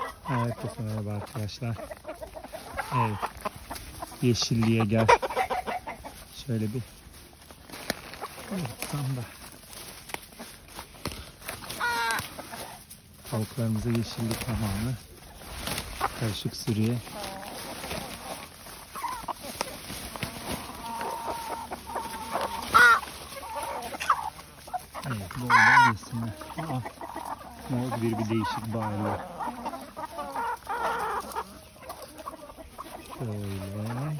Herkese merhaba arkadaşlar. Evet. Yeşilliğe gel. Şöyle bir tam da tavuklarımıza yeşillik tamamı karışık sürüye. Evet, böyle yesinler. Ne oldu, bir değişik bağırıyor. Şöyle.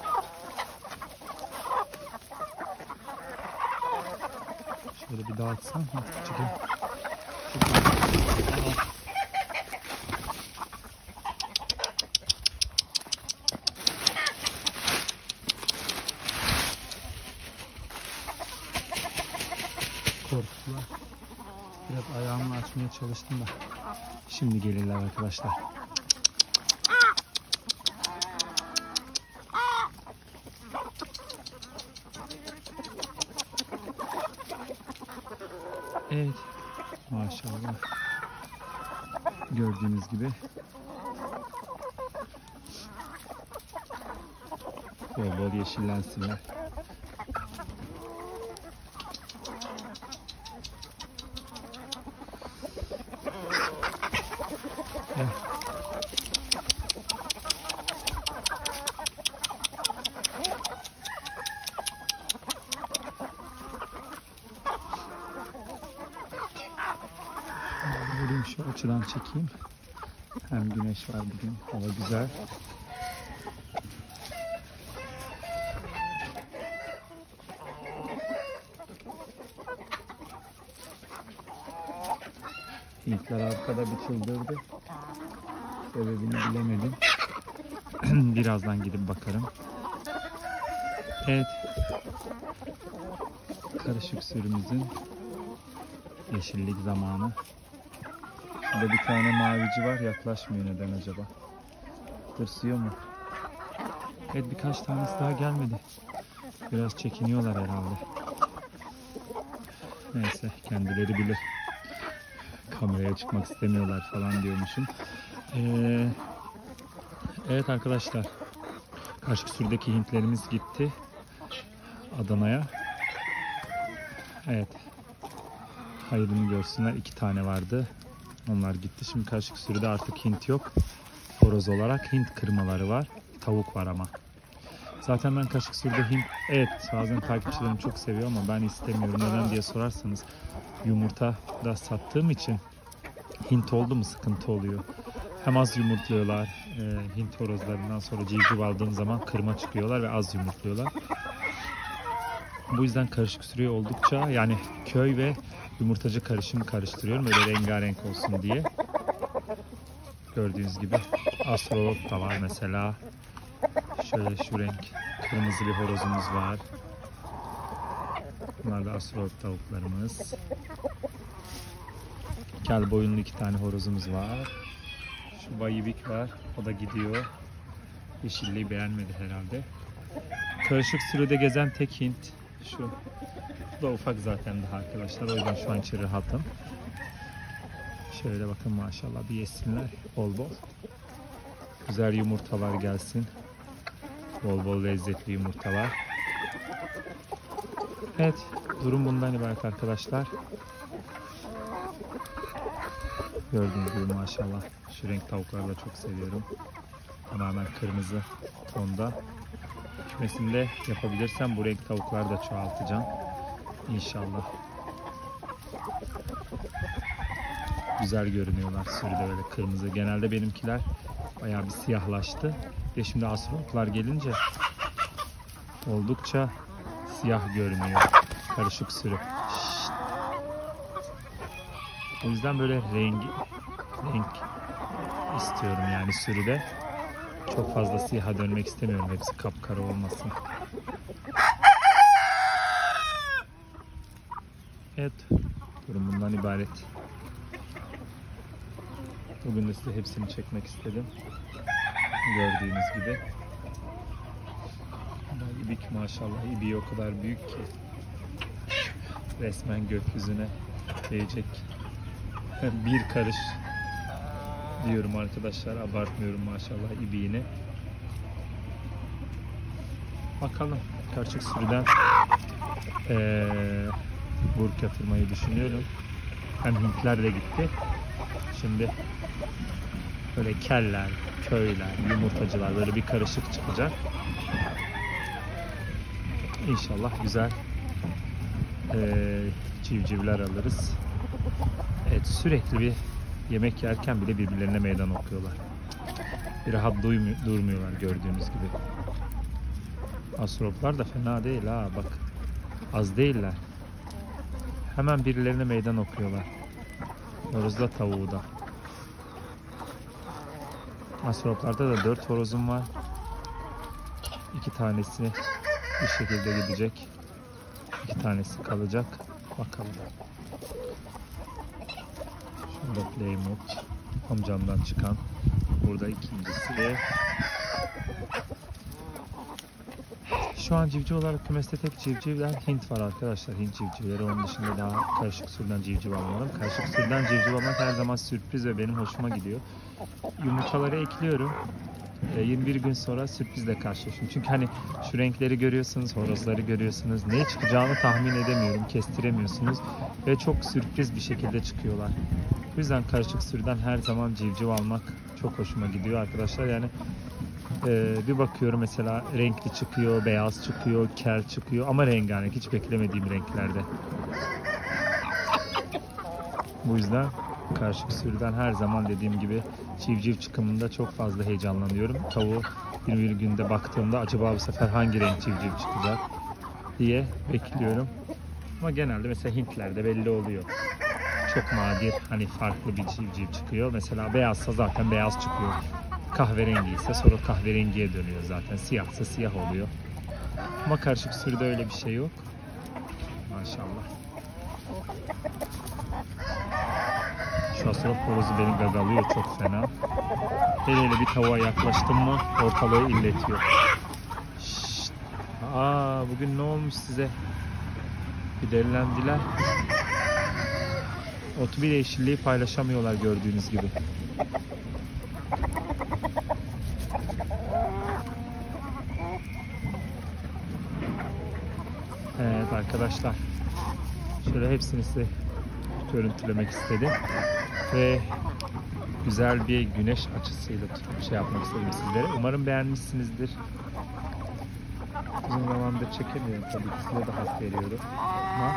Şöyle bir dağıtsam hafifçe. Korktular. Biraz ayağımı açmaya çalıştım da. Şimdi gelirler arkadaşlar. Evet. Maşallah. Gördüğünüz gibi bol bol yeşillensinler. Evet. Şu açıdan çekeyim. Hem güneş var bugün. Hava güzel. Hintler arkada bir çıldırdı. Sebebini bilemedim. Birazdan gidip bakarım. Evet. Karışık sürümüzün yeşillik zamanı. Burada bir tane mavici var. Yaklaşmıyor, neden acaba? Tırsıyor mu? Evet, birkaç tanesi daha gelmedi. Biraz çekiniyorlar herhalde. Neyse, kendileri bilir. Kameraya çıkmak istemiyorlar falan diyormuşum. Evet arkadaşlar. Karışık sürüdeki Hintlerimiz gitti Adana'ya. Evet. Hayırını görsünler. 2 tane vardı. Onlar gitti. Şimdi karışık sürüde artık Hint yok. Horoz olarak Hint kırmaları var. Tavuk var ama. Zaten ben karışık sürüde Hint... Evet, bazen takipçilerim çok seviyor ama ben istemiyorum. Neden diye sorarsanız, yumurta da sattığım için Hint oldu mu sıkıntı oluyor. Hem az yumurtluyorlar. Hint horozlarından sonra civciv aldığım zaman kırma çıkıyorlar ve az yumurtluyorlar. Bu yüzden karışık sürüye oldukça, yani köy ve yumurtacı karışımı karıştırıyorum. Öyle rengarenk olsun diye. Gördüğünüz gibi astrolot da var mesela. Şöyle şu renk kırmızı bir horozumuz var. Bunlar da astrolot tavuklarımız. Kel boyunlu 2 tane horozumuz var. Şu bayibik var. O da gidiyor. Yeşilliği beğenmedi herhalde. Karışık sürüde gezen tek Hint şu. Bu da ufak zaten daha arkadaşlar. O yüzden şu an için rahatım. Şöyle bakın, maşallah bir yesinler bol bol. Güzel yumurtalar gelsin. Bol bol lezzetli yumurtalar. Evet, durum bundan ibaret arkadaşlar. Gördüğünüz gibi maşallah. Şu renk tavukları da çok seviyorum. Tamamen kırmızı tonda. Kümesimde yapabilirsem bu renk tavukları da çoğaltacağım. İnşallah. Güzel görünüyorlar sürüde, böyle kırmızı. Genelde benimkiler bayağı bir siyahlaştı. Ve şimdi astrolotlar gelince oldukça siyah görünüyor karışık sürü. Şşt. O yüzden böyle renk istiyorum yani sürüde. Çok fazla siyaha dönmek istemiyorum. Hepsi kapkara olmasın. Evet. Durum bundan ibaret. Bugün de size hepsini çekmek istedim. Gördüğünüz gibi. İbik maşallah. İbiği o kadar büyük ki resmen gökyüzüne değecek bir karış diyorum arkadaşlar. Abartmıyorum maşallah ibiğini. Bakalım. Karışık sürüden burk yatırmayı düşünüyorum. Hem Hintler de gitti. Şimdi böyle keller, köyler, yumurtacılar böyle bir karışık çıkacak. İnşallah güzel civcivler alırız. Evet, sürekli bir yemek yerken bile birbirlerine meydan okuyorlar. Bir rahat durmuyorlar gördüğünüz gibi. Asroplar da fena değil ha, bak. Az değiller. Hemen birilerine meydan okuyorlar. Horozda, tavuğu da. Asroplarda da 4 horozum var. 2 tanesi bir şekilde gidecek. 2 tanesi kalacak. Bakalım. Şurada Playmut. Amcamdan çıkan. Burada ikincisi. Şu an civciv olarak kümeste tek civcivler Hint var arkadaşlar. Hint civcivleri. Onun dışında daha karışık sürüden civciv almadım. Karışık sürüden civciv almak her zaman sürpriz ve benim hoşuma gidiyor. Yumurtaları ekliyorum. 21 gün sonra sürprizle karşılaşıyorum. Çünkü hani şu renkleri görüyorsunuz, horozları görüyorsunuz. Ne çıkacağını tahmin edemiyorum, kestiremiyorsunuz. Ve çok sürpriz bir şekilde çıkıyorlar. Bu yüzden karışık sürüden her zaman civciv almak çok hoşuma gidiyor arkadaşlar. Yani bir bakıyorum mesela renkli çıkıyor, beyaz çıkıyor, kel çıkıyor ama rengarenk, hiç beklemediğim renklerde. Bu yüzden karışık sürüden her zaman dediğim gibi civciv çıkımında çok fazla heyecanlanıyorum. Tavuğu 21 günde baktığımda acaba bu sefer hangi renk civciv çıkacak diye bekliyorum. Ama genelde mesela Hintlerde belli oluyor. Çok nadir hani farklı bir civciv çıkıyor. Mesela beyazsa zaten beyaz çıkıyor. Kahverengi ise sonra kahverengiye dönüyor zaten. Siyahsa siyah oluyor. Ama karışık sürüde öyle bir şey yok. Maşallah. Şu asrop horozu beni gagalıyor çok fena. Hele bir tavuğa yaklaştım mı ortalığı inletiyor. Şşt. Bugün ne olmuş size? Bir delilendiler. Otu bir yeşilliği paylaşamıyorlar gördüğünüz gibi. Evet arkadaşlar. Şöyle hepsini size görüntülemek istedim. Ve güzel bir güneş açısıyla şey yapmak istedim sizlere. Umarım beğenmişsinizdir. Uzun zamandır çekemiyorum tabii ki, size de hak veriyorum. Ama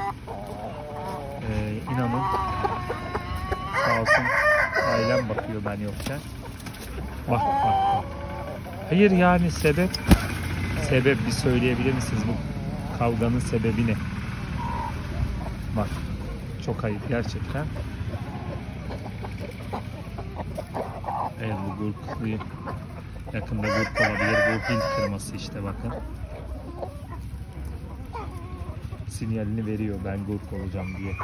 inanın sağ olsun ailem bakıyor ben yokken. Bak. Hayır yani sebep bir söyleyebilir misiniz, bu kavganın sebebi ne? Bak çok ayıp gerçekten. Evet, bu gurklu yakında gurk olabilir. Bu Hint kırması işte, bakın. Sinyalini veriyor ben gurk olacağım diye.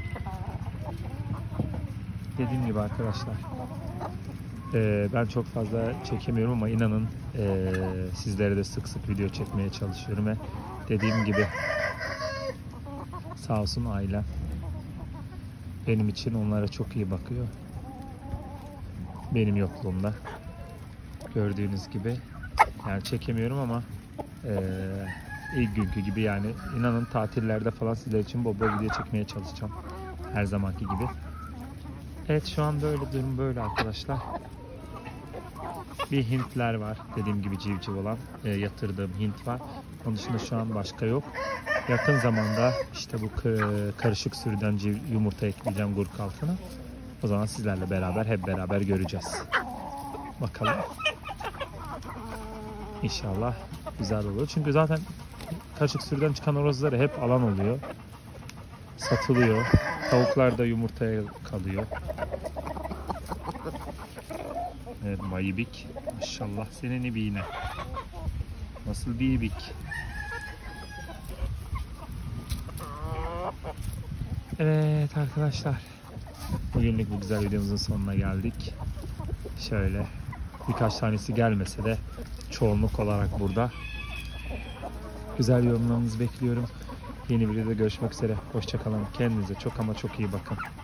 Dediğim gibi arkadaşlar, ben çok fazla çekemiyorum ama inanın sizlere de sık sık video çekmeye çalışıyorum ve dediğim gibi sağ olsun ailem benim için onlara çok iyi bakıyor. Benim yokluğumda gördüğünüz gibi yani çekemiyorum ama ilk günkü gibi yani inanın tatillerde falan sizler için bol bol video çekmeye çalışacağım her zamanki gibi. Evet, şu an böyle durum böyle arkadaşlar. Bir Hintler var dediğim gibi civciv olan, yatırdığım Hint var. Onun dışında şu an başka yok. Yakın zamanda işte bu karışık sürüden yumurta ekleyeceğim gurk altına. O zaman sizlerle beraber hep beraber göreceğiz. Bakalım. İnşallah güzel olur. Çünkü zaten karışık sürüden çıkan horozları hep alan oluyor. Satılıyor. Tavuklar da yumurtaya kalıyor. Evet, mayibik. Maşallah senin ibiğine. Nasıl bir ibik? Evet arkadaşlar. Bugünlük bu güzel videomuzun sonuna geldik. Şöyle birkaç tanesi gelmese de çoğunluk olarak burada. Güzel yorumlarınızı bekliyorum. Yeni videoda görüşmek üzere. Hoşça kalın. Kendinize çok ama çok iyi bakın.